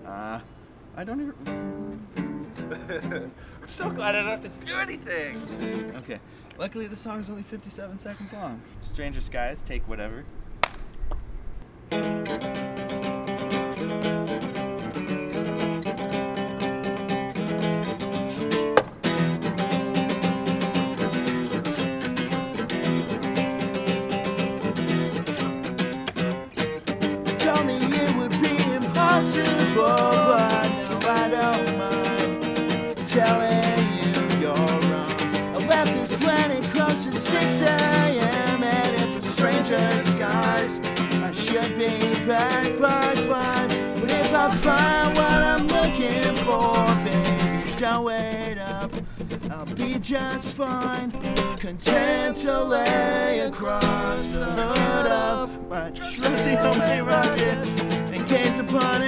I don't even... I'm so glad I don't have to do anything. Okay. Luckily, the song is only 57 seconds long. Stranger Skies, take whatever. Told me it would be impossible, but no, I don't mind telling you you're wrong. I left this when it close to 6 a.m. heading for stranger skies. I should be back by 5, but if I find what I'm looking for, baby, don't wait up. I'll be just fine, content to lay across the hood of my trusty homemade rocket and gaze upon it.